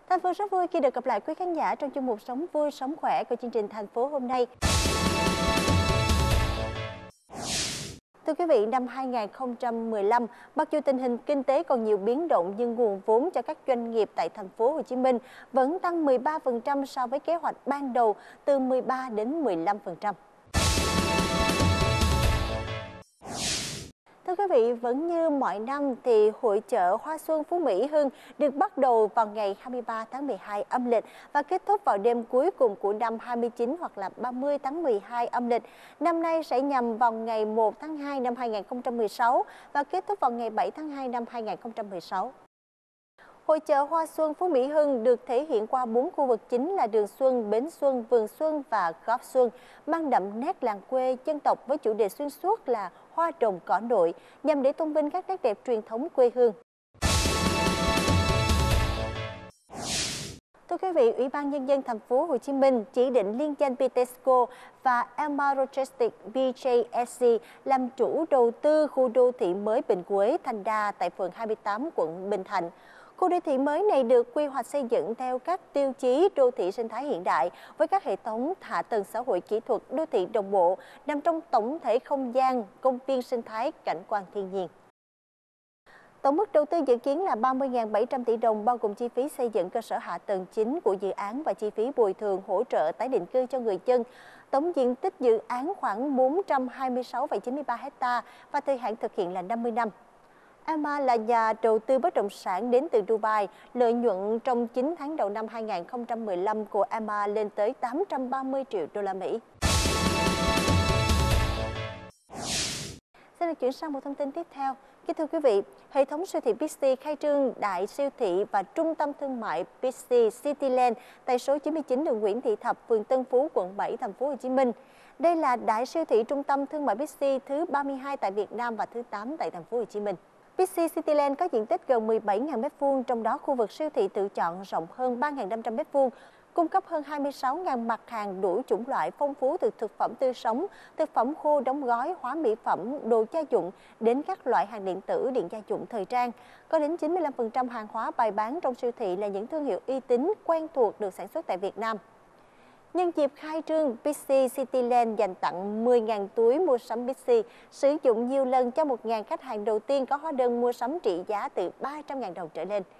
Thành Phương rất vui khi được gặp lại quý khán giả trong chuyên mục Sống vui, sống khỏe của chương trình Thành phố hôm nay. Thưa quý vị, năm 2015, mặc dù tình hình kinh tế còn nhiều biến động nhưng nguồn vốn cho các doanh nghiệp tại Thành phố Hồ Chí Minh vẫn tăng 13% so với kế hoạch ban đầu, từ 13 đến 15%. Thưa quý vị, vẫn như mọi năm thì hội chợ Hoa Xuân Phú Mỹ Hưng được bắt đầu vào ngày 23 tháng 12 âm lịch và kết thúc vào đêm cuối cùng của năm 29 hoặc là 30 tháng 12 âm lịch. Năm nay sẽ nhằm vào ngày 1 tháng 2 năm 2016 và kết thúc vào ngày 7 tháng 2 năm 2016. Hội chợ Hoa Xuân Phú Mỹ Hưng được thể hiện qua 4 khu vực chính là Đường Xuân, Bến Xuân, Vườn Xuân và Góp Xuân, mang đậm nét làng quê dân tộc với chủ đề xuyên suốt là hoa đồng cỏ nội, nhằm để tôn vinh các nét đẹp truyền thống quê hương. Thưa quý vị, Ủy ban Nhân dân Thành phố Hồ Chí Minh chỉ định liên danh Bitexco và Elma Logistics BJSC làm chủ đầu tư khu đô thị mới Bình Quế, Thanh Đa tại phường 28, quận Bình Thạnh. Khu đô thị mới này được quy hoạch xây dựng theo các tiêu chí đô thị sinh thái hiện đại với các hệ thống hạ tầng xã hội kỹ thuật đô thị đồng bộ, nằm trong tổng thể không gian công viên sinh thái cảnh quan thiên nhiên. Tổng mức đầu tư dự kiến là 30.700 tỷ đồng, bao gồm chi phí xây dựng cơ sở hạ tầng chính của dự án và chi phí bồi thường hỗ trợ tái định cư cho người dân. Tổng diện tích dự án khoảng 426,93 ha và thời hạn thực hiện là 50 năm. Elma là nhà đầu tư bất động sản đến từ Dubai. Lợi nhuận trong 9 tháng đầu năm 2015 của Elma lên tới 830 triệu đô la Mỹ. Xin được chuyển sang một thông tin tiếp theo. Kính thưa quý vị, hệ thống siêu thị Bixi khai trương đại siêu thị và trung tâm thương mại Bixi Cityland tại số 99 đường Nguyễn Thị Thập, phường Tân Phú, quận 7, Thành phố Hồ Chí Minh. Đây là đại siêu thị trung tâm thương mại Bixi thứ 32 tại Việt Nam và thứ 8 tại Thành phố Hồ Chí Minh. Bixi Cityland có diện tích gần 17.000 m², trong đó khu vực siêu thị tự chọn rộng hơn 3.500 m², cung cấp hơn 26.000 mặt hàng đủ chủng loại, phong phú từ thực phẩm tươi sống, thực phẩm khô đóng gói, hóa mỹ phẩm, đồ gia dụng đến các loại hàng điện tử, điện gia dụng, thời trang. Có đến 95% hàng hóa bày bán trong siêu thị là những thương hiệu uy tín, quen thuộc được sản xuất tại Việt Nam. Nhân dịp khai trương, Bixi Cityland dành tặng 10.000 túi mua sắm Bixi, sử dụng nhiều lần cho 1.000 khách hàng đầu tiên có hóa đơn mua sắm trị giá từ 300.000 đồng trở lên.